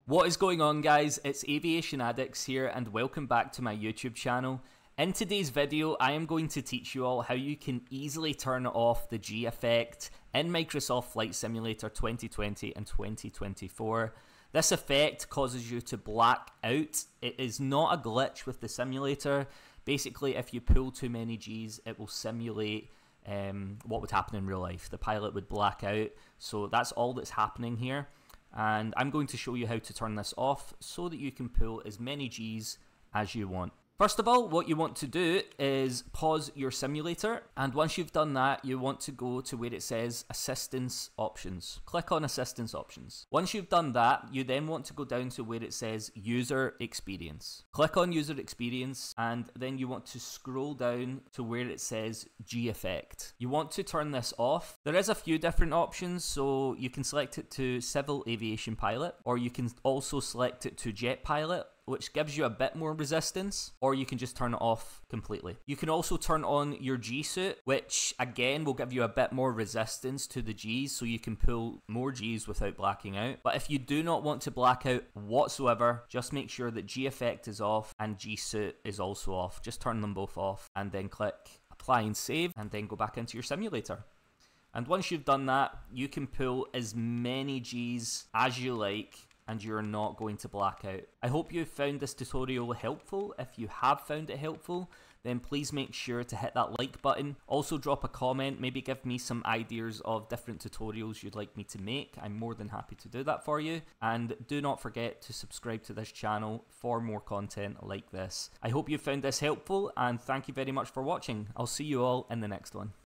What is going on, guys? It's Aviation Addicts here and welcome back to my YouTube channel. In today's video, I am going to teach you all how you can easily turn off the G effect in Microsoft Flight Simulator 2020 and 2024. This effect causes you to black out. It is not a glitch with the simulator. Basically, if you pull too many Gs, it will simulate what would happen in real life. The pilot would black out. So that's all that's happening here. And I'm going to show you how to turn this off so that you can pull as many Gs as you want. First of all, what you want to do is pause your simulator, and once you've done that, you want to go to where it says Assistance Options. Click on Assistance Options. Once you've done that, you then want to go down to where it says User Experience. Click on User Experience, and then you want to scroll down to where it says G Effect. You want to turn this off. There is a few different options, so you can select it to Civil Aviation Pilot, or you can also select it to Jet Pilot, which gives you a bit more resistance, or you can just turn it off completely. You can also turn on your G suit, which again will give you a bit more resistance to the Gs, so you can pull more Gs without blacking out. But if you do not want to black out whatsoever, just make sure that G effect is off and G suit is also off. Just turn them both off and then click apply and save, and then go back into your simulator. And once you've done that, you can pull as many Gs as you like, and you're not going to black out. I hope you found this tutorial helpful. If you have found it helpful, then please make sure to hit that like button. Also drop a comment, maybe give me some ideas of different tutorials you'd like me to make. I'm more than happy to do that for you. And do not forget to subscribe to this channel for more content like this. I hope you found this helpful, and thank you very much for watching. I'll see you all in the next one.